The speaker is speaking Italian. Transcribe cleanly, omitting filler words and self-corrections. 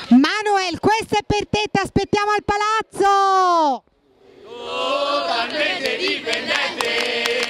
Manuel, questo è per te, ti aspettiamo al palazzo! Totalmente dipendente!